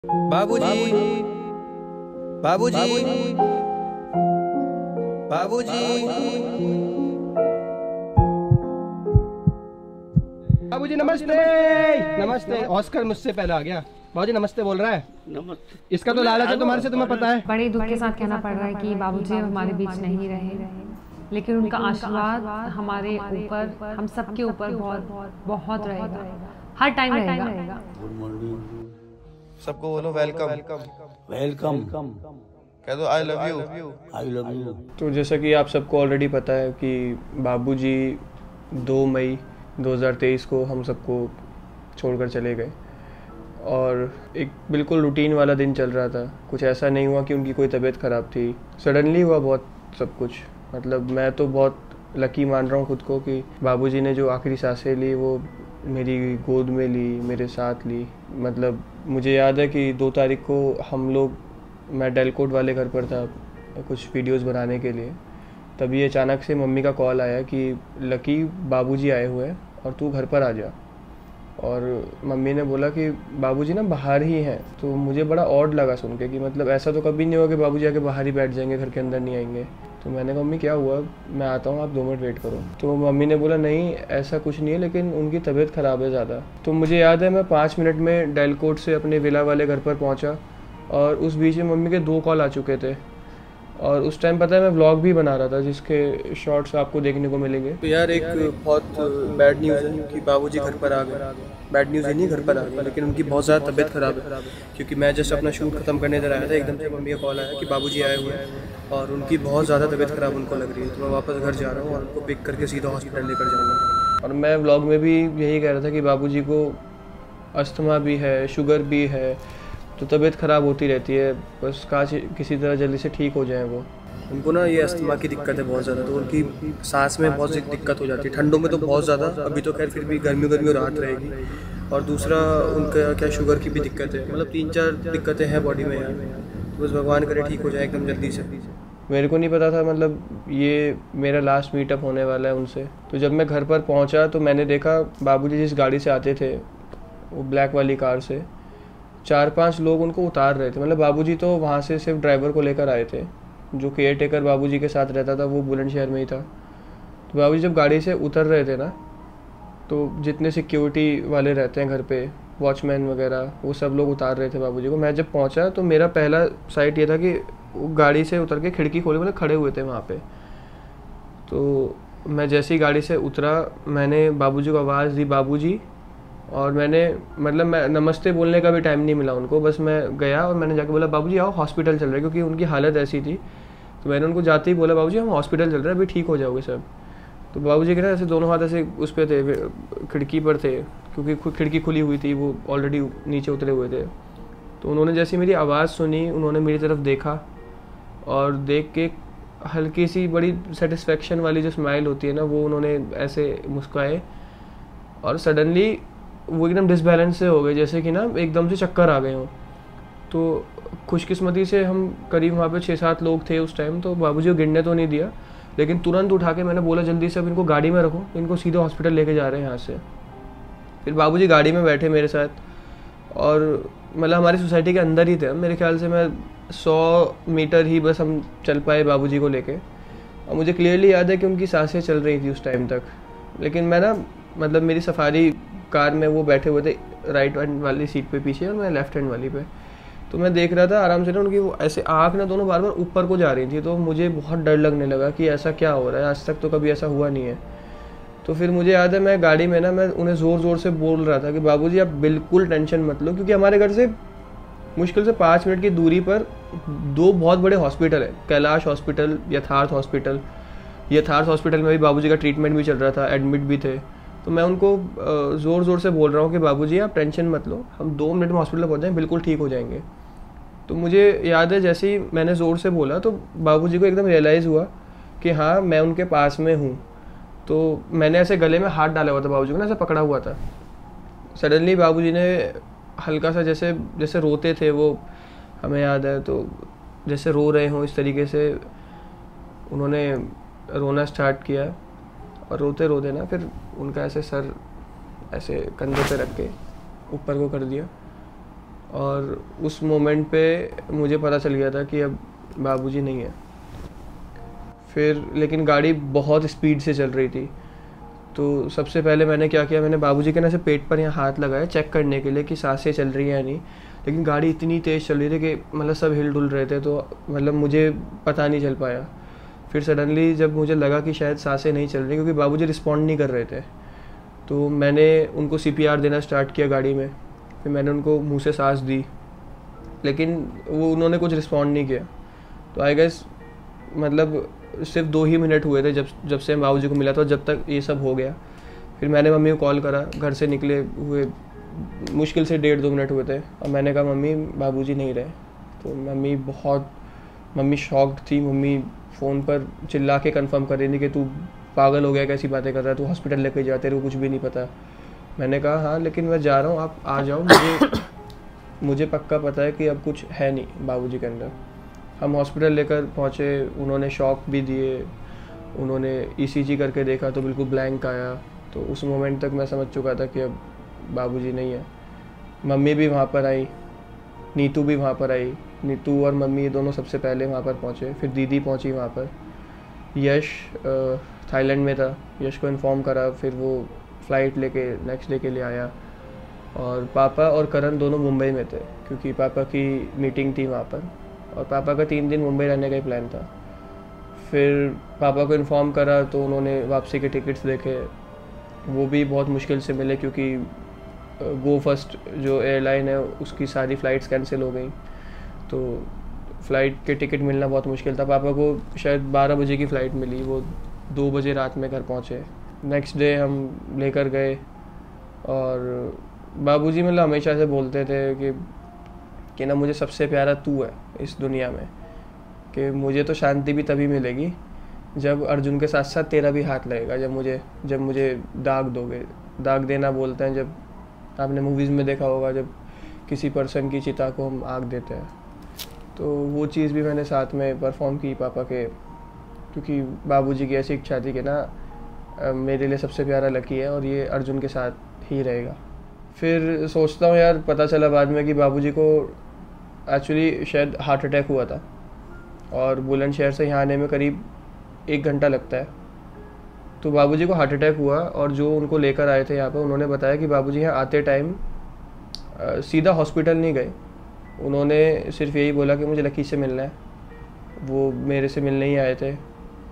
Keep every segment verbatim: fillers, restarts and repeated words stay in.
बाबूजी, बाबूजी, बाबूजी, बाबूजी नमस्ते। नमस्ते। ऑस्कर मुझसे पहले आ गया। बाबूजी नमस्ते बोल रहा है। नमस्ते। इसका तो लालच है तुम्हारे से, तुम्हें पता है। बड़े दुख के साथ कहना पड़ रहा है कि बाबूजी अब हमारे बीच नहीं रहे, लेकिन उनका आशीर्वाद हमारे ऊपर, हम सबके ऊपर बहुत बहुत रहेगा, हर टाइम रहेगा। Good morning. सबको बोलो वेलकम वेलकम। कह दो I love you. I love you. तो जैसा कि आप सबको ऑलरेडी पता है कि बाबूजी दो मई दो हज़ार तेईस को हम सबको छोड़कर चले गए और एक बिल्कुल रूटीन वाला दिन चल रहा था। कुछ ऐसा नहीं हुआ कि उनकी कोई तबीयत ख़राब थी, सडनली हुआ बहुत सब कुछ। मतलब मैं तो बहुत लकी मान रहा हूँ खुद को कि बाबूजी ने जो आखिरी सांसें ली वो मेरी गोद में ली, मेरे साथ ली। मतलब मुझे याद है कि दो तारीख को हम लोग, मैं डेलकोट वाले घर पर था कुछ वीडियोस बनाने के लिए, तभी अचानक से मम्मी का कॉल आया कि लकी बाबूजी आए हुए हैं और तू घर पर आ जा। और मम्मी ने बोला कि बाबूजी ना बाहर ही हैं। तो मुझे बड़ा ऑड लगा सुन के कि मतलब ऐसा तो कभी नहीं होगा कि बाबूजी आके बाहर ही बैठ जाएंगे, घर के अंदर नहीं आएंगे। तो मैंने कहा मम्मी क्या हुआ, मैं आता हूँ, आप दो मिनट वेट करो। तो मम्मी ने बोला नहीं ऐसा कुछ नहीं है, लेकिन उनकी तबीयत ख़राब है ज़्यादा। तो मुझे याद है मैं पाँच मिनट में डेलकोट से अपने विला वाले घर पर पहुँचा और उस बीच में मम्मी के दो कॉल आ चुके थे। और उस टाइम पता है मैं व्लॉग भी बना रहा था जिसके शॉर्ट्स आपको देखने को मिलेंगे। तो यार एक बहुत बैड न्यूज़ है कि बाबूजी घर पर आ गए। बैड न्यूज़ ही नहीं, घर पर आ गए, लेकिन उनकी बहुत ज़्यादा तबीयत ख़राब है। क्योंकि मैं जस्ट अपना शूट ख़त्म करने इधर आया था, एकदम से मम्मी का कॉल आया कि बाबूजी आए हुए हैं और उनकी बहुत ज़्यादा तबीयत ख़राब उनको लग रही है। तो मैं वापस घर जा रहा हूँ और उनको पिक करके सीधा हॉस्पिटल लेकर जाऊँगा। और मैं व्लॉग में भी यही कह रहा था कि बाबूजी को अस्थमा भी है, शुगर भी है, तो तबीयत ख़राब होती रहती है। बस काश किसी तरह जल्दी से ठीक हो जाए वो। उनको ना ये अस्थमा की दिक्कत है बहुत ज़्यादा, तो उनकी सांस में बहुत दिक्कत हो जाती है। ठंडों में तो बहुत ज़्यादा, अभी तो खैर फिर भी गर्मी गर्मी राहत रहेगी। और दूसरा उनका क्या शुगर की भी दिक्कत है। मतलब तीन चार दिक्कतें हैं बॉडी में यार। तो बस भगवान करे ठीक हो जाए एकदम जल्दी से। मेरे को नहीं पता था मतलब ये मेरा लास्ट मीटअप होने वाला है उनसे। तो जब मैं घर पर पहुंचा तो मैंने देखा बाबूजी जिस गाड़ी से आते थे, वो ब्लैक वाली कार से, चार पांच लोग उनको उतार रहे थे। मतलब बाबूजी तो वहाँ से सिर्फ ड्राइवर को लेकर आए थे, जो केयर टेकर बाबूजी के साथ रहता था वो बुलंदशहर में ही था। तो बाबूजी जब गाड़ी से उतर रहे थे ना, तो जितने सिक्योरिटी वाले रहते हैं घर पे, वॉचमैन वगैरह, वो सब लोग उतार रहे थे बाबूजी को। मैं जब पहुंचा तो मेरा पहला साइट ये था कि वो गाड़ी से उतर के खिड़की खोले, मतलब खड़े हुए थे वहाँ पे। तो मैं जैसे ही गाड़ी से उतरा मैंने बाबूजी को आवाज़ दी बाबूजी, और मैंने मतलब मैं नमस्ते बोलने का भी टाइम नहीं मिला उनको। बस मैं गया और मैंने जाके बोला बाबूजी आओ हॉस्पिटल चल रहे हैं, क्योंकि उनकी हालत ऐसी थी। तो मैंने उनको जाते ही बोला बाबूजी हम हॉस्पिटल चल रहे हैं, अभी ठीक हो जाओगे सब। तो बाबूजी के ना ऐसे दोनों हाथ ऐसे उस पर थे, खिड़की पर थे, क्योंकि खिड़की खुली हुई थी, वो ऑलरेडी नीचे उतरे हुए थे। तो उन्होंने जैसे मेरी आवाज़ सुनी, उन्होंने मेरी तरफ देखा और देख के हल्की सी बड़ी सेटिस्फेक्शन वाली जो स्माइल होती है ना, वो उन्होंने ऐसे मुस्कुराए। और सडनली वो एकदम डिसबैलेंस से हो गए, जैसे कि ना एकदम से चक्कर आ गए हों। तो खुशकिस्मती से हम करीब वहाँ पे छः सात लोग थे उस टाइम, तो बाबूजी को गिरने तो नहीं दिया, लेकिन तुरंत उठा के मैंने बोला जल्दी से अब इनको गाड़ी में रखो, इनको सीधे हॉस्पिटल लेके जा रहे हैं यहाँ से। फिर बाबूजी गाड़ी में बैठे मेरे साथ, और मतलब हमारी सोसाइटी के अंदर ही थे। मेरे ख्याल से मैं सौ मीटर ही बस हम चल पाए बाबूजी को लेके। और मुझे क्लियरली याद है कि उनकी सांसें चल रही थी उस टाइम तक। लेकिन मैं ना मतलब मेरी सफारी कार में वो बैठे हुए थे राइट हैंड वाली सीट पे पीछे और मैं लेफ्ट हैंड वाली पे। तो मैं देख रहा था आराम से ना, उनकी वो ऐसे आँख ना दोनों बार बार ऊपर को जा रही थी। तो मुझे बहुत डर लगने लगा कि ऐसा क्या हो रहा है, आज तक तो कभी ऐसा हुआ नहीं है। तो फिर मुझे याद है मैं गाड़ी में ना मैं उन्हें ज़ोर ज़ोर से बोल रहा था कि बाबूजी आप बिल्कुल टेंशन मत लो, क्योंकि हमारे घर से मुश्किल से पाँच मिनट की दूरी पर दो बहुत बड़े हॉस्पिटल है, Kailash hospital, Yatharth hospital. Yatharth hospital में भी बाबूजी का ट्रीटमेंट भी चल रहा था, एडमिट भी थे। तो मैं उनको ज़ोर ज़ोर से बोल रहा हूँ कि बाबूजी आप टेंशन मत लो, हम दो मिनट में हॉस्पिटल पहुँच जाएँ, बिल्कुल ठीक हो जाएंगे। तो मुझे याद है जैसे ही मैंने ज़ोर से बोला तो बाबूजी को एकदम रियलाइज़ हुआ कि हाँ मैं उनके पास में हूँ। तो मैंने ऐसे गले में हाथ डाला हुआ था बाबूजी को ना, ऐसे पकड़ा हुआ था। सडनली बाबूजी ने हल्का सा जैसे जैसे रोते थे वो, हमें याद है, तो जैसे रो रहे हों इस तरीके से उन्होंने रोना स्टार्ट किया। और रोते रोते ना फिर उनका ऐसे सर ऐसे कंधे पे रख के ऊपर को कर दिया और उस मोमेंट पे मुझे पता चल गया था कि अब बाबूजी नहीं है। फिर लेकिन गाड़ी बहुत स्पीड से चल रही थी, तो सबसे पहले मैंने क्या किया, मैंने बाबूजी के ना से पेट पर यहाँ हाथ लगाया चेक करने के लिए कि सांसें चल रही हैं या नहीं। लेकिन गाड़ी इतनी तेज़ चल रही थी कि मतलब सब हिल डुल रहे थे, तो मतलब मुझे पता नहीं चल पाया। फिर सडनली जब मुझे लगा कि शायद सांसें नहीं चल रही क्योंकि बाबूजी रिस्पॉन्ड नहीं कर रहे थे, तो मैंने उनको सी पी आर देना स्टार्ट किया गाड़ी में। फिर मैंने उनको मुंह से सांस दी, लेकिन वो उन्होंने कुछ रिस्पॉन्ड नहीं किया। तो आई गेस मतलब सिर्फ दो ही मिनट हुए थे जब जब से मैं बाबूजी को मिला था, जब तक ये सब हो गया। फिर मैंने मम्मी को कॉल करा, घर से निकले हुए मुश्किल से डेढ़ दो मिनट हुए थे, और मैंने कहा मम्मी बाबूजी नहीं रहे। तो मम्मी बहुत मम्मी शॉक्ड थी। मम्मी फ़ोन पर चिल्ला के कंफर्म कर रही थी कि तू पागल हो गया, कैसी बातें कर रहा है, तू हॉस्पिटल लेके जा, तेरे को कुछ भी नहीं पता। मैंने कहा हाँ लेकिन मैं जा रहा हूँ, आप आ जाओ, मुझे मुझे पक्का पता है कि अब कुछ है नहीं बाबूजी के अंदर। हम हॉस्पिटल लेकर पहुँचे, उन्होंने शॉक भी दिए, उन्होंने ई सी जी करके देखा तो बिल्कुल ब्लैंक आया। तो उस मोमेंट तक मैं समझ चुका था कि अब बाबूजी नहीं है। मम्मी भी वहाँ पर आई, नीतू भी वहाँ पर आई। नीतू और मम्मी दोनों सबसे पहले वहाँ पर पहुँचे, फिर दीदी पहुँची वहाँ पर। यश थाईलैंड में था, यश को इन्फॉर्म करा, फिर वो फ़्लाइट लेके नेक्स्ट डे के लिए आया। और पापा और करण दोनों मुंबई में थे क्योंकि पापा की मीटिंग थी वहाँ पर, और पापा का तीन दिन मुंबई रहने का ही प्लान था। फिर पापा को इन्फॉर्म करा तो उन्होंने वापसी के टिकट्स देखे, वो भी बहुत मुश्किल से मिले क्योंकि गो फर्स्ट जो एयरलाइन है उसकी सारी फ़्लाइट्स कैंसिल हो गई, तो फ़्लाइट के टिकट मिलना बहुत मुश्किल था। पापा को शायद बारह बजे की फ़्लाइट मिली, वो दो बजे रात में घर पहुँचे। नेक्स्ट डे हम लेकर गए, और बाबूजी मतलब हमेशा से बोलते थे कि कि ना मुझे सबसे प्यारा तू है इस दुनिया में, कि मुझे तो शांति भी तभी मिलेगी जब अर्जुन के साथ साथ तेरा भी हाथ लगेगा, जब मुझे जब मुझे दाग दोगे। दाग देना बोलते हैं, जब आपने मूवीज़ में देखा होगा जब किसी पर्सन की चिता को हम आग देते हैं, तो वो चीज़ भी मैंने साथ में परफॉर्म की पापा के, क्योंकि बाबूजी की ऐसी इच्छा थी कि ना मेरे लिए सबसे प्यारा लकी है और ये अर्जुन के साथ ही रहेगा। फिर सोचता हूँ यार, पता चला बाद में कि बाबूजी को एक्चुअली शायद हार्ट अटैक हुआ था, और बुलंदशहर से यहाँ आने में करीब एक घंटा लगता है। तो बाबूजी को हार्ट अटैक हुआ, और जो उनको लेकर आए थे यहाँ पर उन्होंने बताया कि बाबूजी यहाँ आते टाइम सीधा हॉस्पिटल नहीं गए, उन्होंने सिर्फ यही बोला कि मुझे लकी से मिलना है। वो मेरे से मिलने ही आए थे,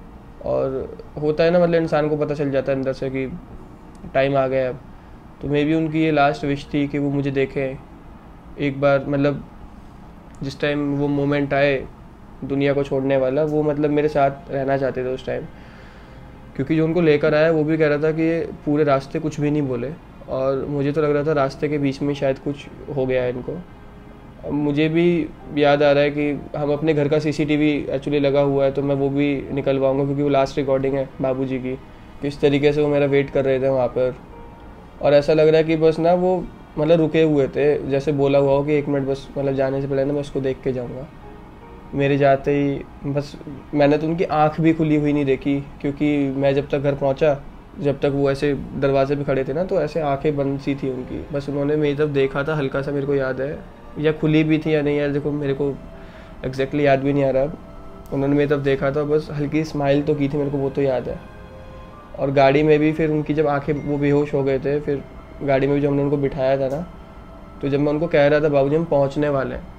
और होता है ना मतलब इंसान को पता चल जाता है अंदर से कि टाइम आ गया अब। तो मे बी उनकी ये लास्ट विश थी कि वो मुझे देखें एक बार, मतलब जिस टाइम वो मोमेंट आए दुनिया को छोड़ने वाला, वो मतलब मेरे साथ रहना चाहते थे उस टाइम। क्योंकि जो उनको लेकर आया वो भी कह रहा था कि ये पूरे रास्ते कुछ भी नहीं बोले, और मुझे तो लग रहा था रास्ते के बीच में शायद कुछ हो गया है इनको। मुझे भी याद आ रहा है कि हम अपने घर का C C T V actually लगा हुआ है, तो मैं वो भी निकलवाऊँगा क्योंकि वो लास्ट रिकॉर्डिंग है बाबूजी की, किस तरीके से वो मेरा वेट कर रहे थे वहाँ पर। और ऐसा लग रहा है कि बस ना वो मतलब रुके हुए थे, जैसे बोला हुआ हो कि एक मिनट बस, मतलब जाने से पहले ना मैं उसको देख के जाऊँगा। मेरे जाते ही बस मैंने तो उनकी आँख भी खुली हुई नहीं देखी, क्योंकि मैं जब तक घर पहुँचा, जब तक वो ऐसे दरवाजे पे खड़े थे ना, तो ऐसे आंखें बंद सी थी उनकी। बस उन्होंने मेरी तरफ देखा था हल्का सा, मेरे को याद है, या खुली भी थी या नहीं यार, देखो मेरे को एग्जैक्टली याद भी नहीं आ रहा। उन्होंने मेरी तरफ देखा था, बस हल्की स्माइल तो की थी, मेरे को वो तो याद है। और गाड़ी में भी फिर उनकी जब आंखें, वो बेहोश हो गए थे, फिर गाड़ी में भी जब हमने उनको बिठाया था ना, तो जब मैं उनको कह रहा था बाबूजी हम पहुँचने वाले हैं,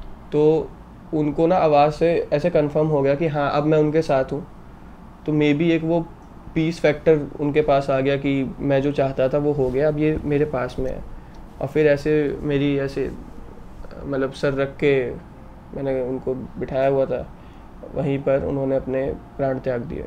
तो उनको ना आवाज़ से ऐसे कंफर्म हो गया कि हाँ अब मैं उनके साथ हूँ। तो मे बी एक वो पीस फैक्टर उनके पास आ गया कि मैं जो चाहता था वो हो गया, अब ये मेरे पास में है। और फिर ऐसे मेरी ऐसे मतलब सर रख के मैंने उनको बिठाया हुआ था, वहीं पर उन्होंने अपने प्राण त्याग दिए।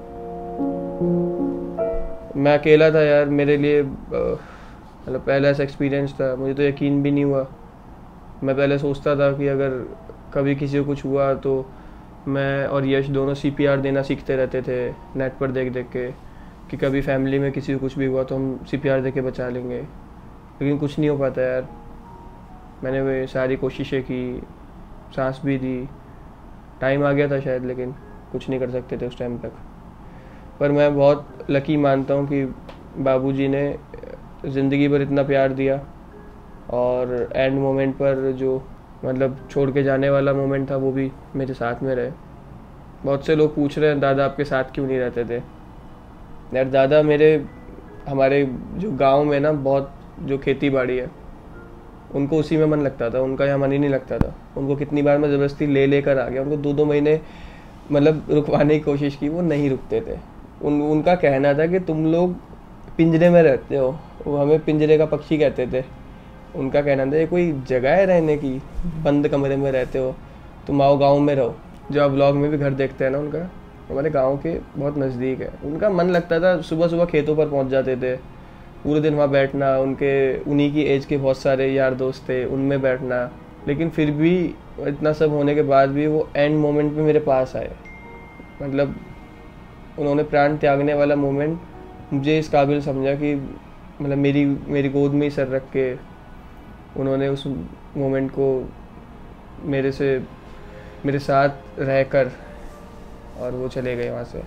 मैं अकेला था यार, मेरे लिए मतलब पहला ऐसा एक्सपीरियंस था, मुझे तो यकीन भी नहीं हुआ। मैं पहले सोचता था कि अगर कभी किसी को कुछ हुआ तो मैं और यश दोनों सी पी आर देना सीखते रहते थे नेट पर देख देख के, कि कभी फैमिली में किसी को कुछ भी हुआ तो हम सी पी आर दे के बचा लेंगे, लेकिन कुछ नहीं हो पाता यार। मैंने वे सारी कोशिशें की, सांस भी दी, टाइम आ गया था शायद, लेकिन कुछ नहीं कर सकते थे उस टाइम तक। पर मैं बहुत लकी मानता हूँ कि बाबूजी ने ज़िंदगी भर इतना प्यार दिया, और एंड मोमेंट पर जो मतलब छोड़ के जाने वाला मोमेंट था वो भी मेरे साथ में रहे। बहुत से लोग पूछ रहे हैं दादा आपके साथ क्यों नहीं रहते थे। यार दादा मेरे हमारे जो गांव में ना बहुत जो खेती बाड़ी है उनको उसी में मन लगता था, उनका यहाँ मन ही नहीं लगता था। उनको कितनी बार मैं ज़बरदस्ती ले लेकर आ गया, उनको दो दो महीने मतलब रुकवाने की कोशिश की, वो नहीं रुकते थे। उन उनका कहना था कि तुम लोग पिंजरे में रहते हो, वो हमें पिंजरे का पक्षी कहते थे। उनका कहना था ये कोई जगह है रहने की, बंद कमरे में रहते हो, तुम आओ गाँव में रहो। जो आप व्लॉग में भी घर देखते हैं ना उनका, हमारे गांव के बहुत नज़दीक है। उनका मन लगता था, सुबह सुबह खेतों पर पहुंच जाते थे, पूरे दिन वहाँ बैठना, उनके उन्हीं की एज के बहुत सारे यार दोस्त थे, उनमें बैठना। लेकिन फिर भी इतना सब होने के बाद भी वो एंड मोमेंट में मेरे पास आए। मतलब उन्होंने प्राण त्यागने वाला मोमेंट मुझे इस काबिल समझा कि मतलब मेरी मेरी गोद में ही सर रख के उन्होंने उस मोमेंट को मेरे से मेरे साथ रहकर और वो चले गए वहाँ से।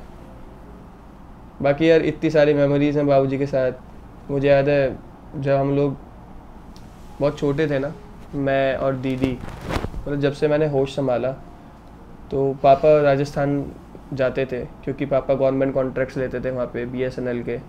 बाकी यार इतनी सारी मेमोरीज़ हैं बाबूजी के साथ। मुझे याद है जब हम लोग बहुत छोटे थे ना, मैं और दीदी, मतलब जब से मैंने होश संभाला तो पापा राजस्थान जाते थे क्योंकि पापा गवर्नमेंट कॉन्ट्रैक्ट्स लेते थे वहाँ पे बी एस एन एल के।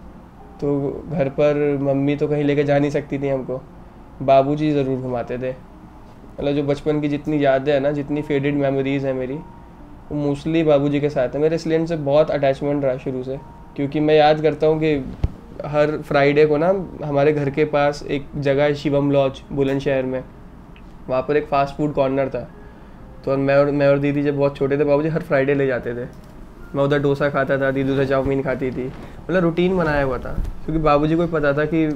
तो घर पर मम्मी तो कहीं लेके जा नहीं सकती थी हमको, बाबूजी ज़रूर घुमाते थे। मतलब जो बचपन की जितनी यादें हैं ना, जितनी फेडेड मेमोरीज़ हैं मेरी, वो मोस्टली बाबूजी के साथ है। मेरे इसलिए इनसे बहुत अटैचमेंट रहा शुरू से, क्योंकि मैं याद करता हूँ कि हर फ्राइडे को ना हमारे घर के पास एक जगह है शिवम लॉज बुलंदशहर में, वहाँ पर एक फ़ास्ट फूड कॉर्नर था। तो मैं और मैं और दीदी जब बहुत छोटे थे, बाबूजी हर फ्राइडे ले जाते थे। मैं उधर डोसा खाता था, दीदी उधर चाउमीन खाती थी। मतलब रूटीन बनाया हुआ था, क्योंकि बाबूजी को पता था कि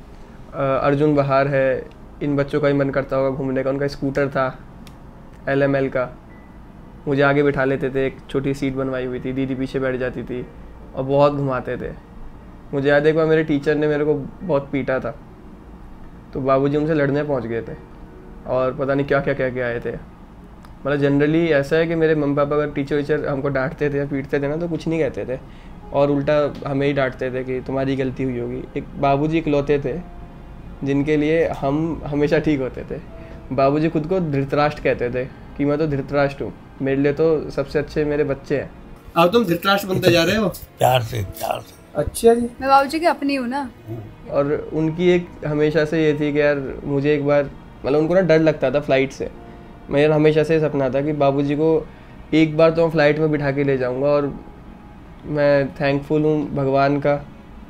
अर्जुन बाहर है, इन बच्चों का ही मन करता होगा घूमने का। उनका स्कूटर था एल एम एल का, मुझे आगे बिठा लेते थे, एक छोटी सीट बनवाई हुई थी, दीदी पीछे बैठ जाती थी और बहुत घुमाते थे। मुझे याद है एक बार मेरे टीचर ने मेरे को बहुत पीटा था, तो बाबूजी उनसे लड़ने पहुंच गए थे और पता नहीं क्या क्या कह के आए थे। मतलब जनरली ऐसा है कि मेरे मम्मी पापा अगर टीचर वीचर हमको डांटते थे या पीटते थे ना तो कुछ नहीं कहते थे, और उल्टा हमें ही डांटते थे कि तुम्हारी गलती हुई होगी। एक बाबूजी इकलौते थे जिनके लिए हम हमेशा ठीक होते थे। बाबूजी खुद को धृतराष्ट्र कहते थे कि मैं तो धृतराष्ट्र हूँ, मेरे लिए तो सबसे अच्छे मेरे बच्चे हैं। अब तुम धृतराष्ट्र बनते जा रहे हो? प्यार से प्यार से। अच्छा जी, मैं बाबूजी की अपनी हूँ ना। और उनकी एक हमेशा से ये थी कि यार मुझे एक बार, मतलब उनको ना डर लगता था फ्लाइट से। मेरा हमेशा से सपना था कि बाबूजी को एक बार तो मैं फ़्लाइट में बिठा के ले जाऊंगा। और मैं थैंकफुल हूँ भगवान का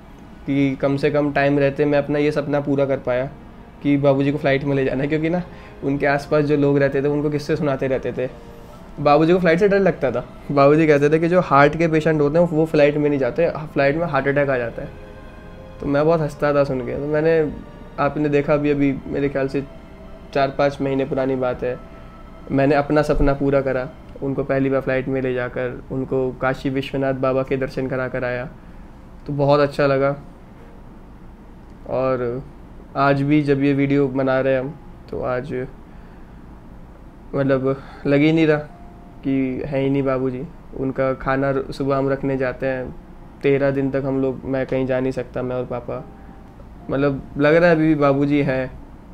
कि कम से कम टाइम रहते मैं अपना ये सपना पूरा कर पाया कि बाबूजी को फ़्लाइट में ले जाना है। क्योंकि ना उनके आसपास जो लोग रहते थे उनको किस्से सुनाते रहते थे। बाबूजी को फ़्लाइट से डर लगता था। बाबूजी कहते थे कि जो हार्ट के पेशेंट होते हैं वो फ़्लाइट में नहीं जाते, फ़्लाइट में हार्ट अटैक आ जाता है। तो मैं बहुत हंसता था सुन के। तो मैंने, आपने देखा भी अभी मेरे ख्याल से चार पाँच महीने पुरानी बात है, मैंने अपना सपना पूरा करा। उनको पहली बार फ़्लाइट में ले जाकर उनको काशी विश्वनाथ बाबा के दर्शन करा कर आया, तो बहुत अच्छा लगा। और आज भी जब ये वीडियो बना रहे हम तो आज मतलब लग ही नहीं रहा कि है ही नहीं बाबूजी। उनका खाना सुबह हम रखने जाते हैं, तेरह दिन तक हम लोग, मैं कहीं जा नहीं सकता, मैं और पापा। मतलब लग रहा है अभी भी बाबूजी हैं।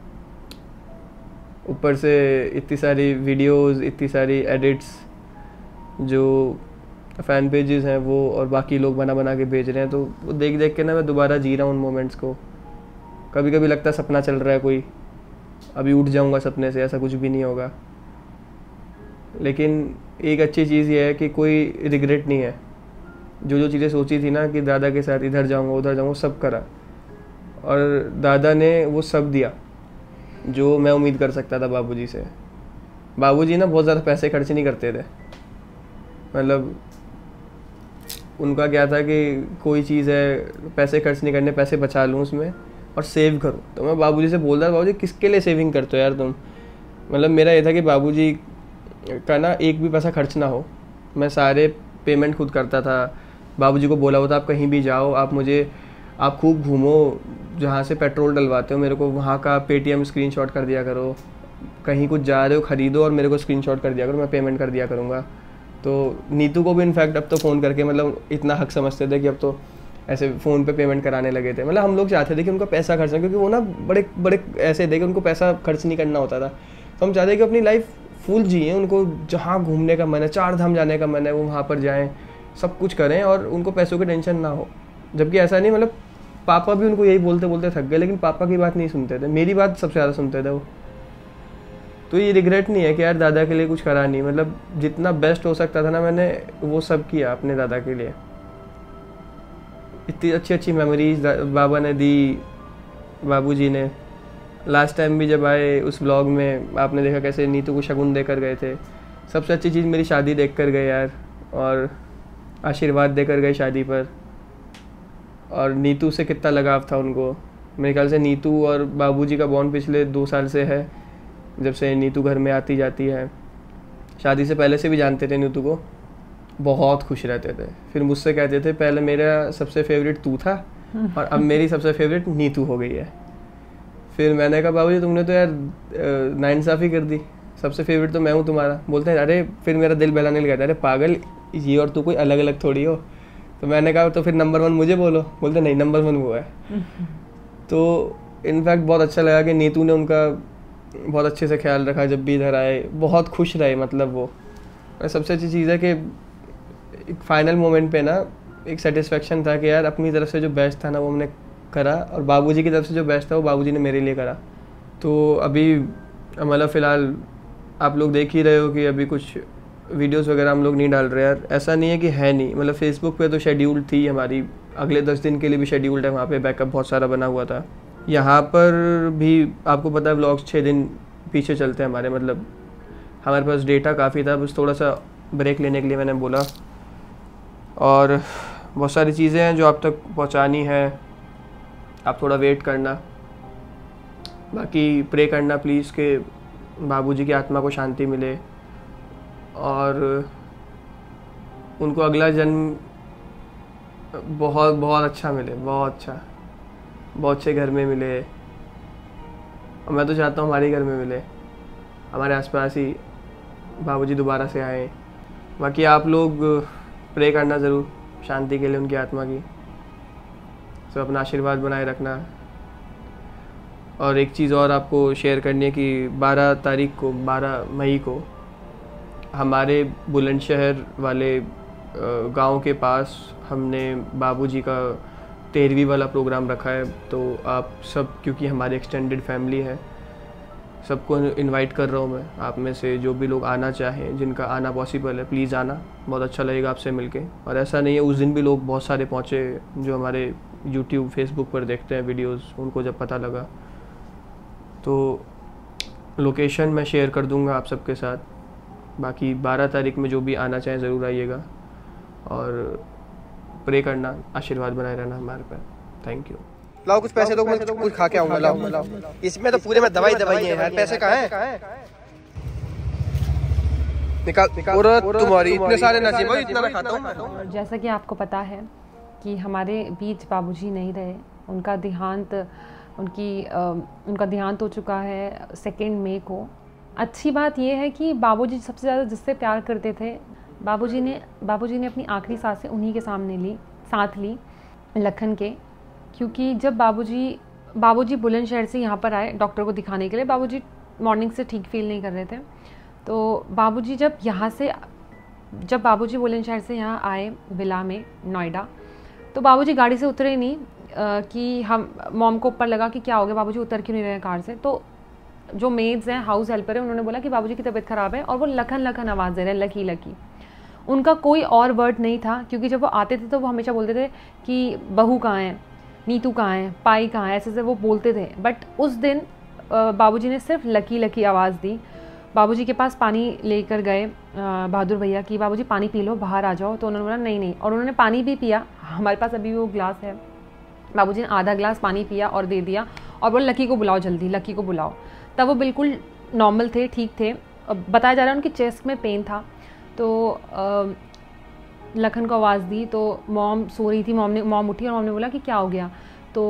ऊपर से इतनी सारी वीडियोस, इतनी सारी एडिट्स जो फ़ैन पेजेस हैं वो और बाकी लोग बना बना के भेज रहे हैं, तो वो देख देख के ना मैं दोबारा जी रहा हूँ उन मोमेंट्स को। कभी कभी लगता है सपना चल रहा है कोई, अभी उठ जाऊँगा सपने से, ऐसा कुछ भी नहीं होगा। लेकिन एक अच्छी चीज़ ये है कि कोई रिग्रेट नहीं है। जो जो चीज़ें सोची थी ना कि दादा के साथ इधर जाऊँगा उधर जाऊँगा, सब करा, और दादा ने वो सब दिया जो मैं उम्मीद कर सकता था बाबूजी से। बाबूजी ना बहुत ज़्यादा पैसे खर्च नहीं करते थे। मतलब उनका क्या था कि कोई चीज़ है, पैसे खर्च नहीं करने, पैसे बचा लूँ उसमें और सेव करूँ। तो मैं बाबूजी से बोल रहा था, बाबूजी किसके लिए सेविंग करते हो यार तुम। मतलब मेरा ये था कि बाबूजी का ना एक भी पैसा खर्च ना हो। मैं सारे पेमेंट खुद करता था। बाबूजी को बोला हुआ था आप कहीं भी जाओ, आप मुझे आप खूब घूमो, जहाँ से पेट्रोल डलवाते हो मेरे को वहाँ का पेटीएम स्क्रीनशॉट कर दिया करो, कहीं कुछ जा रहे हो ख़रीदो और मेरे को स्क्रीनशॉट कर दिया करो, मैं पेमेंट कर दिया करूँगा। तो नीतू को भी इनफैक्ट अब तो फ़ोन करके मतलब इतना हक समझते थे कि अब तो ऐसे फ़ोन पे पेमेंट कराने लगे थे। मतलब हम लोग चाहते थे कि उनका पैसा खर्च, क्योंकि वो ना बड़े बड़े ऐसे थे कि उनको पैसा खर्च नहीं करना होता था। तो हम चाहते हैं कि अपनी लाइफ फुल जिए, उनको जहाँ घूमने का मन है, चार धाम जाने का मन है, वो वहाँ पर जाएँ, सब कुछ करें और उनको पैसों की टेंशन ना हो। जबकि ऐसा नहीं, मतलब पापा भी उनको यही बोलते बोलते थक गए, लेकिन पापा की बात नहीं सुनते थे, मेरी बात सबसे ज़्यादा सुनते थे वो। तो ये रिग्रेट नहीं है कि यार दादा के लिए कुछ करा नहीं, मतलब जितना बेस्ट हो सकता था ना मैंने वो सब किया अपने दादा के लिए। इतनी अच्छी अच्छी मेमोरीज बाबा ने दी, बाबूजी ने। लास्ट टाइम भी जब आए उस व्लॉग में आपने देखा कैसे नीतू को शगुन देकर गए थे। सबसे अच्छी चीज़ मेरी शादी देख कर गए यार, और आशीर्वाद देकर गए शादी पर। और नीतू से कितना लगाव था उनको। मेरे ख्याल से नीतू और बाबूजी का बॉन्ड पिछले दो साल से है, जब से नीतू घर में आती जाती है। शादी से पहले से भी जानते थे नीतू को, बहुत खुश रहते थे। फिर मुझसे कहते थे पहले मेरा सबसे फेवरेट तू था और अब मेरी सबसे फेवरेट नीतू हो गई है। फिर मैंने कहा बाबूजी तुमने तो यार नाइंसाफ़ी कर दी, सबसे फेवरेट तो मैं हूँ तुम्हारा। बोलते हैं अरे, फिर मेरा दिल बहलाने लगा था, अरे पागल, ये और तू कोई अलग अलग थोड़ी हो। तो मैंने कहा तो फिर नंबर वन मुझे बोलो। बोलते नहीं, नंबर वन वो है। तो इनफैक्ट बहुत अच्छा लगा कि नीतू ने उनका बहुत अच्छे से ख्याल रखा, जब भी इधर आए बहुत खुश रहे। मतलब वो और सबसे अच्छी चीज़ है कि एक फाइनल मोमेंट पे ना एक सेटिस्फेक्शन था कि यार अपनी तरफ से जो बेस्ट था ना वो हमने करा, और बाबूजी की तरफ से जो बेस्ट था वो बाबूजी ने मेरे लिए करा। तो अभी मतलब फ़िलहाल आप लोग देख ही रहे हो कि अभी कुछ वीडियोस वगैरह हम लोग नहीं डाल रहे यार। ऐसा नहीं है कि है नहीं, मतलब फेसबुक पे तो शेड्यूल थी हमारी, अगले दस दिन के लिए भी शेड्यूल्ड है, वहाँ पे बैकअप बहुत सारा बना हुआ था। यहाँ पर भी आपको पता है व्लॉग्स छः दिन पीछे चलते हैं हमारे, मतलब हमारे पास डेटा काफ़ी था, बस थोड़ा सा ब्रेक लेने के लिए मैंने बोला। और बहुत सारी चीज़ें हैं जो आप तक पहुँचानी है, आप थोड़ा वेट करना। बाकी प्रे करना प्लीज़ कि बाबूजी की आत्मा को शांति मिले और उनको अगला जन्म बहुत बहुत अच्छा मिले, बहुत अच्छा, बहुत अच्छे घर में मिले। और मैं तो चाहता हूँ हमारे घर में मिले, हमारे आसपास ही बाबूजी दोबारा से आए। बाकी आप लोग प्रे करना ज़रूर शांति के लिए उनकी आत्मा की, सब अपना आशीर्वाद बनाए रखना। और एक चीज़ और आपको शेयर करनी है कि बारह तारीख को, बारह मई को हमारे बुलंदशहर वाले गांव के पास हमने बाबूजी का तेरहवीं वाला प्रोग्राम रखा है। तो आप सब, क्योंकि हमारी एक्सटेंडेड फैमिली है, सबको इनवाइट कर रहा हूँ मैं। आप में से जो भी लोग आना चाहें, जिनका आना पॉसिबल है, प्लीज़ आना, बहुत अच्छा लगेगा आपसे मिलके। और ऐसा नहीं है, उस दिन भी लोग बहुत सारे पहुँचे जो हमारे यूट्यूब फेसबुक पर देखते हैं वीडियोस, उनको जब पता लगा। तो लोकेशन मैं शेयर कर दूंगा आप सबके साथ। बाकी बारह तारीख में जो भी आना चाहें ज़रूर आइएगा, और प्रे करना, आशीर्वाद बनाए रहना हमारे पे। Thank you. लाओ कुछ पैसे दो, मैं कुछ खा के आऊंगा। लाओ लाओ, इसमें तो पूरे में दवाई दवाई है यार, पैसे कहाँ हैं? निकाल निकाल। तुम्हारी इतने सारे नसीब हो, इतना मैं खाता हूँ। जैसा कि आपको पता है कि हमारे बीच बाबूजी नहीं रहे, उनका देहांत उनकी आ, उनका देहांत हो चुका है सेकेंड मई को। अच्छी बात यह है कि बाबूजी सबसे ज़्यादा जिससे प्यार करते थे, बाबूजी ने बाबूजी ने अपनी आखिरी सांसें उन्हीं के सामने ली, साथ ली, लखन के। क्योंकि जब बाबूजी बाबूजी बुलंदशहर से यहाँ पर आए डॉक्टर को दिखाने के लिए, बाबूजी मॉर्निंग से ठीक फील नहीं कर रहे थे। तो बाबूजी जब यहाँ से जब बाबूजी बुलंदशहर से यहाँ आए विला में, नोएडा, तो बाबूजी गाड़ी से उतरे नहीं आ, कि हम मॉम को ऊपर लगा कि क्या हो गया, बाबूजी उतर क्यों नहीं रहे कार से। तो जो मेड्स हैं, हाउस हेल्पर है, उन्होंने बोला कि बाबूजी की तबीयत ख़राब है, और वो लखन लखन आवाज़ दे रहे हैं, लकी लकी। उनका कोई और वर्ड नहीं था, क्योंकि जब वो आते थे तो वो हमेशा बोलते थे कि बहू कहाँ है, नीतू कहाँ है, पाई कहाँ है, ऐसे ऐसे वो बोलते थे। बट उस दिन बाबूजी ने सिर्फ लकी लकी आवाज़ दी। बाबूजी के पास पानी लेकर गए बहादुर भैया कि बाबूजी पानी पी लो, बाहर आ जाओ। तो उन्होंने बोला नहीं नहीं, और उन्होंने पानी भी पिया। हमारे पास अभी वो ग्लास है, बाबूजी ने आधा ग्लास पानी पिया और दे दिया, और बोले लकी को बुलाओ, जल्दी लकी को बुलाओ। तब वो बिल्कुल नॉर्मल थे, ठीक थे। बताया जा रहा है उनकी चेस्ट में पेन था। तो आ, लखन को आवाज़ दी तो मॉम सो रही थी, मॉम ने मॉम उठी और मॉम ने बोला कि क्या हो गया। तो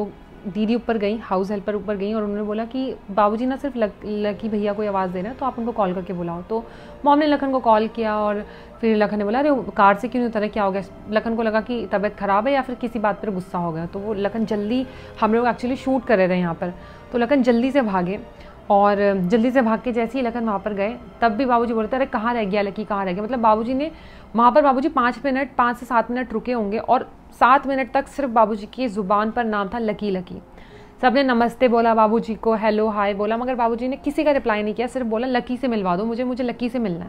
दीदी ऊपर गई, हाउस हेल्पर ऊपर गई और उन्होंने बोला कि बाबूजी ना सिर्फ लक, लकी भैया को आवाज़ दे रहे हैं, तो आप उनको कॉल करके बुलाओ। तो मॉम ने लखन को कॉल किया और फिर लखन ने बोला अरे कार से क्यों नहीं उतरे, क्या हो गया। लखन को लगा कि तबीयत ख़राब है या फिर किसी बात पर गुस्सा हो गया। तो वो लखन जल्दी, हम लोग एक्चुअली शूट कर रहे थे यहाँ पर, तो लखन जल्दी से भागे और जल्दी से भाग के जैसे ही लखन वहाँ पर गए तब भी बाबूजी बोलते अरे कहाँ रह गया लकी, कहाँ रह गया। मतलब बाबूजी ने वहाँ पर बाबूजी पाँच मिनट पाँच से सात मिनट रुके होंगे और सात मिनट तक सिर्फ बाबूजी की ज़ुबान पर नाम था लकी लकी। सबने नमस्ते बोला बाबूजी को, हेलो हाय बोला, मगर बाबूजी ने किसी का रिप्लाई नहीं किया, सिर्फ बोला लकी से मिलवा दो मुझे, मुझे लकी से मिलना है।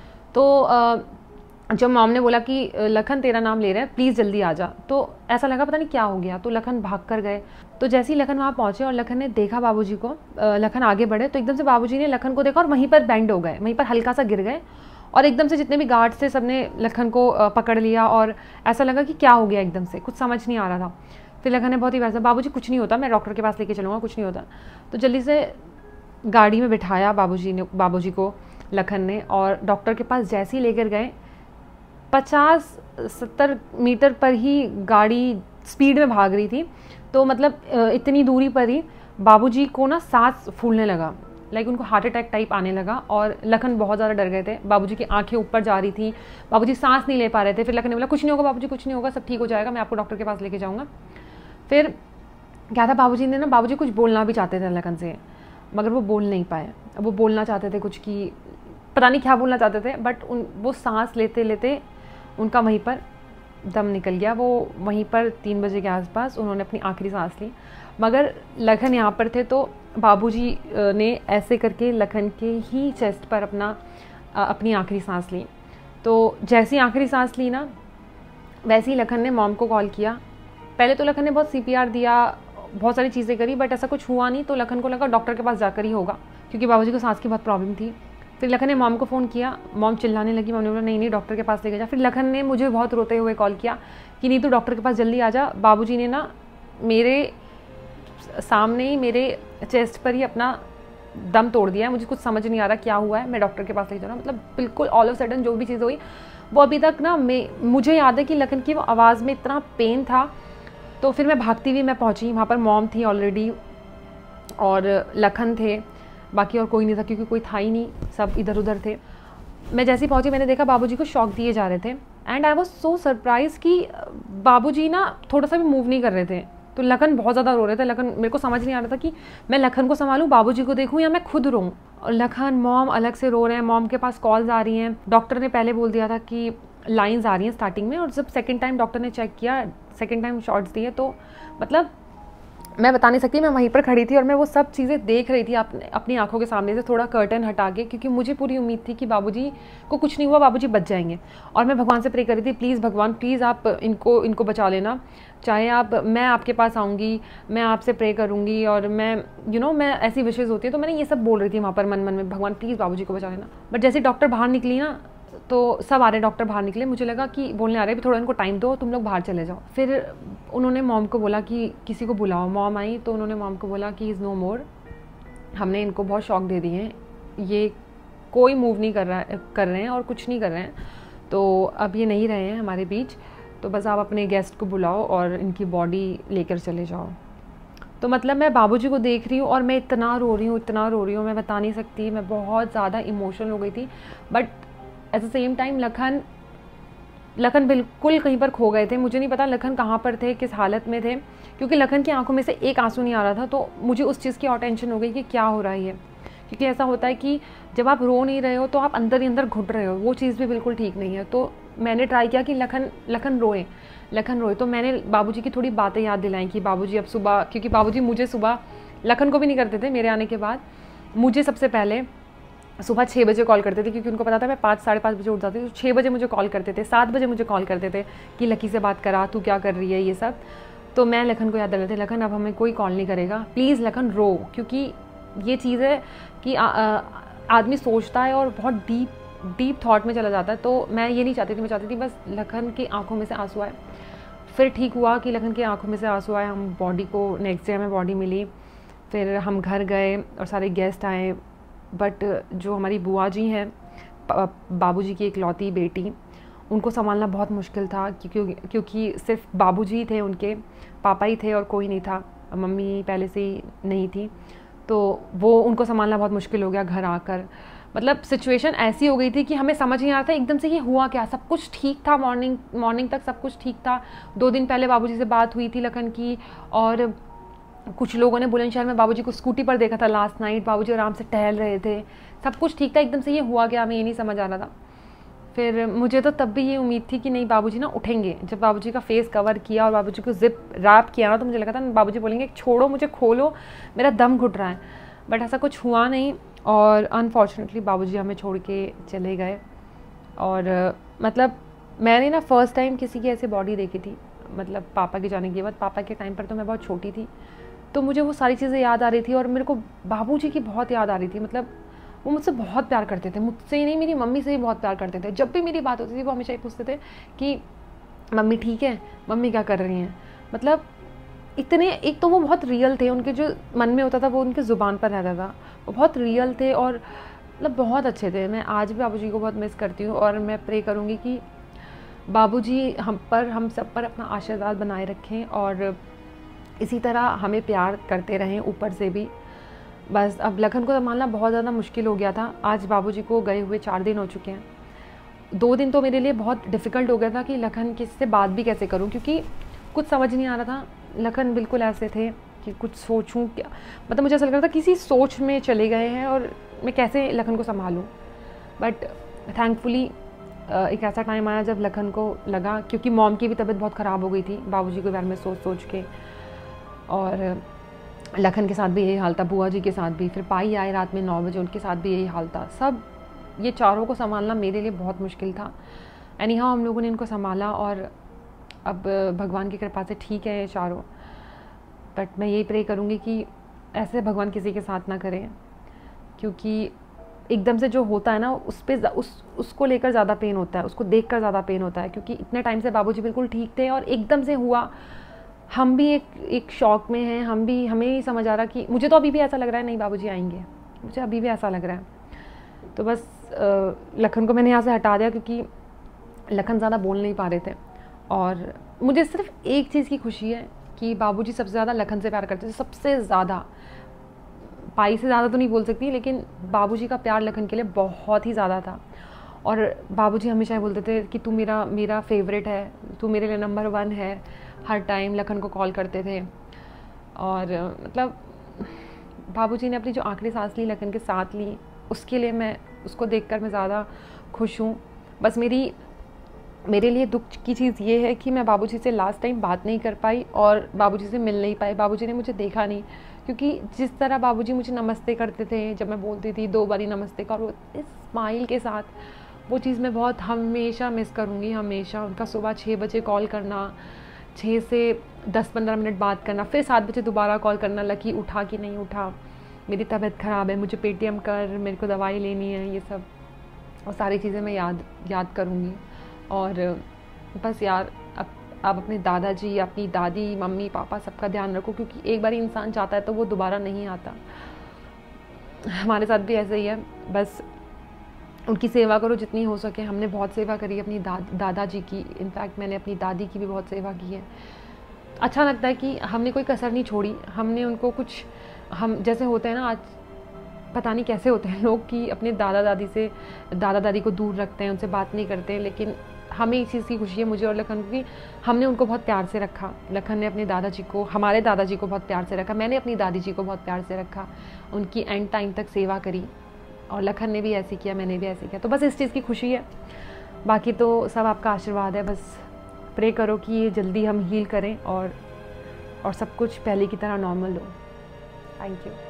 तो जब मॉम ने बोला कि लखन तेरा नाम ले रहे हैं, प्लीज़ जल्दी आ जा, तो ऐसा लगा पता नहीं क्या हो गया। तो लखन भाग कर गए। तो जैसे ही लखन वहाँ पहुँचे और लखन ने देखा बाबूजी को, लखन आगे बढ़े तो एकदम से बाबूजी ने लखन को देखा और वहीं पर बैंड हो गए, वहीं पर हल्का सा गिर गए और एकदम से जितने भी गार्ड थे सबने लखन को पकड़ लिया और ऐसा लगा कि क्या हो गया, एकदम से कुछ समझ नहीं आ रहा था। फिर लखन ने बहुत ही वैसा, बाबूजी कुछ नहीं होता, मैं डॉक्टर के पास लेके चलूँगा, कुछ नहीं होता। तो जल्दी से गाड़ी में बिठाया बाबूजी ने बाबूजी को लखन ने, और डॉक्टर के पास जैसे ही लेकर गए पचास सत्तर मीटर पर ही गाड़ी स्पीड में भाग रही थी। तो मतलब इतनी दूरी पर ही बाबूजी को ना सांस फूलने लगा, लाइक उनको हार्ट अटैक टाइप आने लगा और लखन बहुत ज़्यादा डर गए थे। बाबूजी की आंखें ऊपर जा रही थी, बाबूजी सांस नहीं ले पा रहे थे। फिर लखन ने बोला कुछ नहीं होगा बाबूजी, कुछ नहीं होगा, सब ठीक हो जाएगा, मैं आपको डॉक्टर के पास लेके जाऊँगा। फिर क्या था, बाबूजी ने ना बाबूजी कुछ बोलना भी चाहते थे लखन से, मगर वो बोल नहीं पाए। अब वो बोलना चाहते थे कुछ की, पता नहीं क्या बोलना चाहते थे, बट उन वो सांस लेते लेते उनका वहीं पर दम निकल गया। वो वहीं पर तीन बजे के आसपास उन्होंने अपनी आखिरी सांस ली, मगर लखन यहाँ पर थे तो बाबूजी ने ऐसे करके लखन के ही चेस्ट पर अपना अपनी आखिरी सांस ली। तो जैसे ही आखिरी सांस ली ना, वैसे ही लखन ने मॉम को कॉल किया। पहले तो लखन ने बहुत सी पी आर दिया, बहुत सारी चीज़ें करी, बट ऐसा कुछ हुआ नहीं। तो लखन को लगा डॉक्टर के पास जाकर ही होगा, क्योंकि बाबूजी को सांस की बहुत प्रॉब्लम थी। फिर लखन ने मॉम को फ़ोन किया, मॉम चिल्लाने लगी, मॉम ने बोला नहीं नहीं डॉक्टर के पास लेके जा। फिर लखन ने मुझे बहुत रोते हुए कॉल किया कि नहीं तू डॉक्टर के पास जल्दी आ जा, बाबूजी ने ना मेरे सामने ही मेरे चेस्ट पर ही अपना दम तोड़ दिया है, मुझे कुछ समझ नहीं आ रहा क्या हुआ है, मैं डॉक्टर के पास लेके जा रहा हूँ। मतलब बिल्कुल ऑल ऑफ सडन जो भी चीज़ हुई वो अभी तक ना मैं मुझे याद है कि लखन की वो आवाज़ में इतना पेन था। तो फिर मैं भागती हुई मैं पहुँची, वहाँ पर मॉम थी ऑलरेडी और लखन थे, बाकी और कोई नहीं था क्योंकि कोई था ही नहीं, सब इधर उधर थे। मैं जैसे ही पहुंची मैंने देखा बाबूजी को शॉक दिए जा रहे थे and I was so surprise कि बाबूजी ना थोड़ा सा भी मूव नहीं कर रहे थे। तो लखन बहुत ज़्यादा रो रहे थे। लखन, मेरे को समझ नहीं आ रहा था कि मैं लखन को संभालूं, बाबूजी को देखूं या मैं खुद रोऊं। और लखन मॉम अलग से रो रहे हैं, मॉम के पास कॉल्स आ रही हैं। डॉक्टर ने पहले बोल दिया था कि लाइंस आ रही हैं स्टार्टिंग में, और जब सेकेंड टाइम डॉक्टर ने चेक किया, सेकेंड टाइम शॉट्स दिए, तो मतलब मैं बता नहीं सकती, मैं वहीं पर खड़ी थी और मैं वो सब चीज़ें देख रही थी अपने अपनी आंखों के सामने से, थोड़ा कर्टन हटा के, क्योंकि मुझे पूरी उम्मीद थी कि बाबूजी को कुछ नहीं हुआ, बाबूजी बच जाएंगे। और मैं भगवान से प्रे कर रही थी, प्लीज़ भगवान प्लीज़ आप इनको इनको बचा लेना, चाहे आप मैं आपके पास आऊँगी, मैं आपसे प्रे करूँगी, और मैं यू you नो know, मैं ऐसी विशेज़ होती है। तो मैंने ये सब बोल रही थी वहाँ पर मन मन में, भगवान प्लीज़ बाबूजी को बचा लेना। बट जैसे डॉक्टर बाहर निकली ना, तो सब आ रहे डॉक्टर बाहर निकले, मुझे लगा कि बोलने आ रहे भी थोड़ा इनको टाइम दो, तुम लोग बाहर चले जाओ। फिर उन्होंने मॉम को बोला कि किसी को बुलाओ। मॉम आई तो उन्होंने मॉम को बोला कि इज़ नो मोर, हमने इनको बहुत शॉक दे दिए हैं, ये कोई मूव नहीं कर रहा कर रहे हैं और कुछ नहीं कर रहे हैं, तो अब ये नहीं रहे हैं हमारे बीच, तो बस आप अपने गेस्ट को बुलाओ और इनकी बॉडी लेकर चले जाओ। तो मतलब मैं बाबूजी को देख रही हूँ और मैं इतना रो रही हूँ, इतना रो रही हूँ, मैं बता नहीं सकती, मैं बहुत ज़्यादा इमोशनल हो गई थी। But at the same time Lakhan Lakhan बिल्कुल कहीं पर खो गए थे। मुझे नहीं पता लखन कहाँ पर थे, किस हालत में थे, क्योंकि लखन की आंखों में से एक आंसू नहीं आ रहा था। तो मुझे उस चीज़ की और टेंशन हो गई कि क्या हो रहा है ये, क्योंकि ऐसा होता है कि जब आप रो नहीं रहे हो तो आप अंदर ही अंदर घुट रहे हो, वो चीज़ भी बिल्कुल ठीक नहीं है। तो मैंने ट्राई किया कि लखन लखन रोए लखन रोए तो मैंने बाबूजी की थोड़ी बातें याद दिलाई कि बाबूजी अब सुबह, क्योंकि बाबूजी मुझे सुबह, लखन को भी नहीं करते थे मेरे आने के बाद, मुझे सबसे पहले सुबह छः बजे कॉल करते थे, क्योंकि उनको पता था मैं पाँच साढ़े पाँच बजे उठ जाती थी। तो छः बजे मुझे कॉल करते थे, सात बजे मुझे कॉल करते थे कि लकी से बात करा, तू क्या कर रही है, ये सब। तो मैं लखन को याद दिलाते, लखन अब हमें कोई कॉल नहीं करेगा, प्लीज़ लखन रो, क्योंकि ये चीज़ है कि आ, आ, आदमी सोचता है और बहुत डीप डीप थॉट में चला जाता है। तो मैं ये नहीं चाहती थी, मैं चाहती थी बस लखन की आंखों में से आंसू आए। फिर ठीक हुआ कि लखन की आंखों में से आंसू आए, हम बॉडी को, नेक्स्ट डे हमें बॉडी मिली, फिर हम घर गए और सारे गेस्ट आए। बट जो हमारी बुआ जी हैं, बाबूजी की इकलौती बेटी, उनको संभालना बहुत मुश्किल था, क्योंकि क्योंकि सिर्फ बाबूजी थे, उनके पापा ही थे और कोई नहीं था। मम्मी पहले से ही नहीं थी, तो वो उनको संभालना बहुत मुश्किल हो गया घर आकर। मतलब सिचुएशन ऐसी हो गई थी कि हमें समझ नहीं आ रहा था एकदम से ये हुआ क्या। सब कुछ ठीक था, मॉर्निंग मॉर्निंग तक सब कुछ ठीक था। दो दिन पहले बाबूजी से बात हुई थी लखन की, और कुछ लोगों ने बुलंदशहर में बाबूजी को स्कूटी पर देखा था लास्ट नाइट। बाबूजी आराम से टहल रहे थे, सब कुछ ठीक था। एकदम से ये हुआ क्या, हमें ये नहीं समझ आ रहा था। फिर मुझे तो तब भी ये उम्मीद थी कि नहीं बाबूजी ना उठेंगे। जब बाबूजी का फेस कवर किया और बाबूजी को जिप रैप किया ना, तो मुझे लगा था बाबूजी बोलेंगे छोड़ो मुझे, खोलो, मेरा दम घुट रहा है। बट ऐसा कुछ हुआ नहीं, और अनफॉर्चुनेटली बाबूजी हमें छोड़ के चले गए। और मतलब मैंने ना फर्स्ट टाइम किसी की ऐसी बॉडी देखी थी, मतलब पापा के जाने के बाद। पापा के टाइम पर तो मैं बहुत छोटी थी, तो मुझे वो सारी चीज़ें याद आ रही थी, और मेरे को बाबूजी की बहुत याद आ रही थी। मतलब वो मुझसे बहुत प्यार करते थे, मुझसे ही नहीं मेरी मम्मी से भी बहुत प्यार करते थे। जब भी मेरी बात होती थी वो हमेशा ही पूछते थे कि मम्मी ठीक है, मम्मी क्या कर रही हैं। मतलब इतने, एक तो वो बहुत रियल थे, उनके जो मन में होता था वो उनके ज़ुबान पर रहता था, वो बहुत रियल थे और मतलब बहुत अच्छे थे। मैं आज भी बाबूजी को बहुत मिस करती हूँ, और मैं प्रे करूँगी कि बाबूजी हम पर, हम सब पर अपना आशीर्वाद बनाए रखें, और इसी तरह हमें प्यार करते रहें ऊपर से भी। बस अब लखन को संभालना बहुत ज़्यादा मुश्किल हो गया था। आज बाबूजी को गए हुए चार दिन हो चुके हैं। दो दिन तो मेरे लिए बहुत डिफ़िकल्ट हो गया था कि लखन किससे बात भी कैसे करूं, क्योंकि कुछ समझ नहीं आ रहा था। लखन बिल्कुल ऐसे थे कि कुछ सोचूं क्या, मतलब मुझे ऐसा लग रहा था किसी सोच में चले गए हैं और मैं कैसे लखन को संभालूं। बट थैंकफुली एक ऐसा टाइम आया जब लखन को लगा, क्योंकि मॉम की भी तबीयत बहुत ख़राब हो गई थी बाबूजी के बारे में सोच सोच के, और लखन के साथ भी यही हाल था, बुआ जी के साथ भी। फिर पाई आए रात में नौ बजे, उनके साथ भी यही हाल था। सब ये चारों को संभालना मेरे लिए बहुत मुश्किल था। एनी हाउ हम लोगों ने इनको संभाला, और अब भगवान की कृपा से ठीक है ये चारों। बट मैं यही प्रे करूँगी कि ऐसे भगवान किसी के साथ ना करें, क्योंकि एकदम से जो होता है ना उस पे उस उसको लेकर ज़्यादा पेन होता है, उसको देखकर ज़्यादा पेन होता है। क्योंकि इतने टाइम से बाबूजी बिल्कुल ठीक थे और एकदम से हुआ। हम भी एक एक शॉक में हैं, हम भी, हमें नहीं समझ आ रहा कि, मुझे तो अभी भी ऐसा लग रहा है नहीं बाबूजी आएंगे, मुझे अभी भी ऐसा लग रहा है। तो बस आ, लखन को मैंने यहाँ से हटा दिया, क्योंकि लखन ज़्यादा बोल नहीं पा रहे थे। और मुझे सिर्फ एक चीज़ की खुशी है कि बाबूजी सबसे ज़्यादा लखन से प्यार करते थे, सबसे ज़्यादा। पाई से ज़्यादा तो नहीं बोल सकती, लेकिन बाबूजी का प्यार लखन के लिए बहुत ही ज़्यादा था। और बाबूजी हमेशा ही बोलते थे कि तू मेरा मेरा फेवरेट है, तू मेरे लिए नंबर वन है। हर टाइम लखन को कॉल करते थे। और मतलब बाबूजी ने अपनी जो आखिरी सांस ली लखन के साथ ली, उसके लिए मैं, उसको देखकर मैं ज़्यादा खुश हूँ। बस मेरी मेरे लिए दुख की चीज़ ये है कि मैं बाबूजी से लास्ट टाइम बात नहीं कर पाई और बाबूजी से मिल नहीं पाई। बाबूजी ने मुझे देखा नहीं, क्योंकि जिस तरह बाबूजी मुझे नमस्ते करते थे जब मैं बोलती थी दो बारी नमस्ते का, और वो इस स्माइल के साथ, वो चीज़ मैं बहुत हमेशा मिस करूँगी, हमेशा। उनका सुबह छः बजे कॉल करना, छः से दस पंद्रह मिनट बात करना, फिर सात बजे दोबारा कॉल करना, लकी उठा कि नहीं उठा, मेरी तबीयत ख़राब है, मुझे पेटीएम कर, मेरे को दवाई लेनी है, ये सब और सारी चीज़ें मैं याद याद करूँगी। और बस यार, अब आप अपने दादाजी, अपनी दादी, मम्मी पापा सबका ध्यान रखो, क्योंकि एक बार इंसान जाता है तो वो दोबारा नहीं आता। हमारे साथ भी ऐसे ही है। बस उनकी सेवा करो जितनी हो सके। हमने बहुत सेवा करी अपनी दा, दादाजी की। इनफैक्ट मैंने अपनी दादी की भी बहुत सेवा की है। अच्छा लगता है कि हमने कोई कसर नहीं छोड़ी। हमने उनको कुछ, हम जैसे होते हैं ना आज, पता नहीं कैसे होते हैं लोग कि अपने दादा दादी से, दादा दादी को दूर रखते हैं, उनसे बात नहीं करते हैं, लेकिन हमें इस चीज़ की खुशी है, मुझे और लखन को, कि हमने उनको बहुत प्यार से रखा। लखन ने अपने दादाजी को, हमारे दादाजी को बहुत प्यार से रखा, मैंने अपनी दादी जी को बहुत प्यार से रखा, उनकी एंड टाइम तक सेवा करी, और लखन ने भी ऐसे किया, मैंने भी ऐसे किया। तो बस इस चीज़ की खुशी है, बाकी तो सब आपका आशीर्वाद है। बस प्रे करो कि ये जल्दी हम हील करें और और सब कुछ पहले की तरह नॉर्मल हो। Thank you.